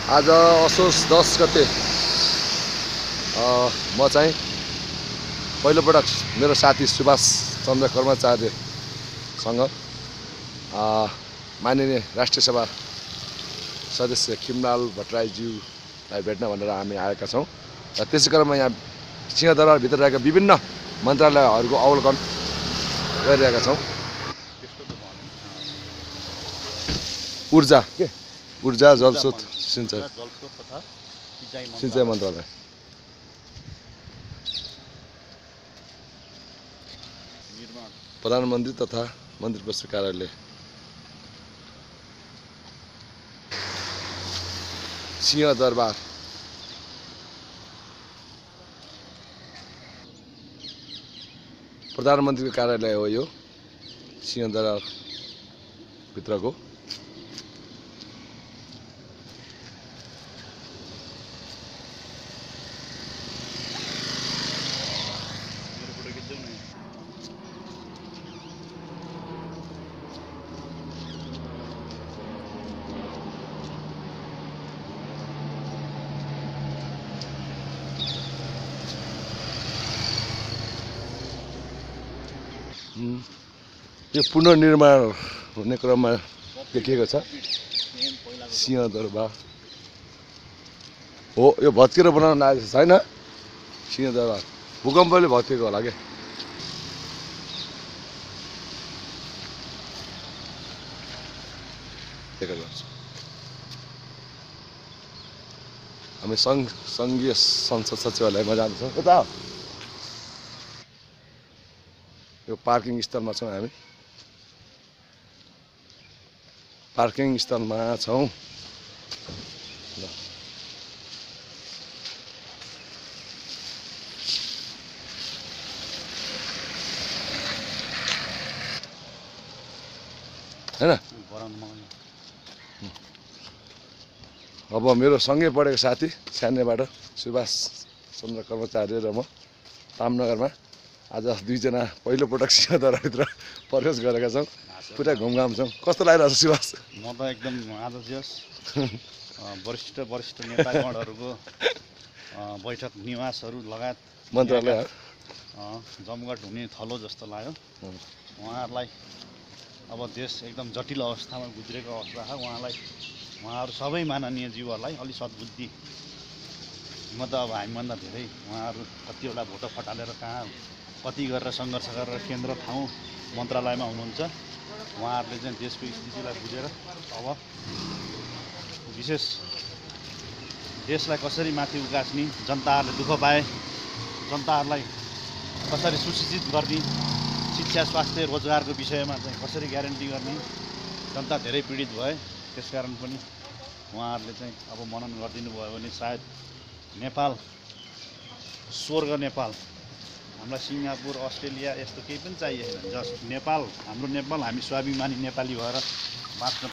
आज असोज 10 गते म चाहिँ पहिलोपटक मेरो साथी सुभाष चन्द्र कर्मचार्यसँग माननीय राष्ट्रिय सभा सदस्य खिमलाल भट्टराईज्यूलाई भेट्न भनेर हामी आएका छौँ र त्यसै क्रममा यहाँ सिंहदरबारभित्र रहेका विभिन्न मन्त्रालयहरूको अवलोकन गरिरहेका छौँ। ऊर्जा जलस्रोत सिंचाइ मन्त्रालय, प्रधानमन्त्री तथा मन्त्री परिषद कार्यालय, सिंहदरबार, प्रधानमन्त्रीको कार्यालय हो यो सिंहदरबार भित्रको। यो पुनर्निर्माण हुने क्रममा देखिएको छ सिंहदरबार हो। यो भत्केर बनाउन लागेको छैन सिंहदरबार, भूकम्पले भत्केको होला क्या। हामी सङ्घीय संसद सचिवालयमा जान्छौँ। यता यो पार्किङ स्थलमा छौँ, हामी पार्किङ स्थलमा छौँ। हैन, अब मेरो सँगै पढेको साथी सानैबाट सुभाष चन्द्र कर्मचार्य र म रामनगरमा आज दुईजना पहिलोपटक सिंहदरबारभित्र प्रवेश गरेका छौँ। पुरा घुमघाम छौँ। कस्तो लागिरहेको छ सुभाष? म त एकदम आज जस वरिष्ठ नेतागणहरूको बैठक निवासहरू लगायत मन्त्रालय जमघट हुने थलो जस्तो लाग्यो। उहाँहरूलाई अब देश एकदम जटिल अवस्थामा गुज्रेको अवस्था छ। उहाँहरू सबै माननीय जीवहरूलाई अलि सद्बुद्धि, म त अब हामीभन्दा धेरै उहाँहरू कतिवटा भोटो फटालेर कहाँ कति गरेर सङ्घर्ष गरेर केन्द्र ठाउँ मन्त्रालयमा हुनुहुन्छ। उहाँहरूले चाहिँ देशको स्थितिलाई बुझेर अब विशेष देशलाई कसरी माथि उकास्ने, जनताहरूले दुःख पाए जनताहरूलाई कसरी सुशिक्षित गर्ने, शिक्षा स्वास्थ्य रोजगारको विषयमा चाहिँ कसरी ग्यारेन्टी गर्ने, जनता धेरै पीडित भए। त्यसकारण पनि उहाँहरूले चाहिँ अब मनन गरिदिनु भयो भने सायद नेपाल स्वर्ग नेपाल, हामीलाई सिङ्गापुर अस्ट्रेलिया यस्तो केही पनि चाहिएन। जस्ट नेपाल, हाम्रो नेपाल, हामी स्वाभिमानी नेपाली भएर बाँच्न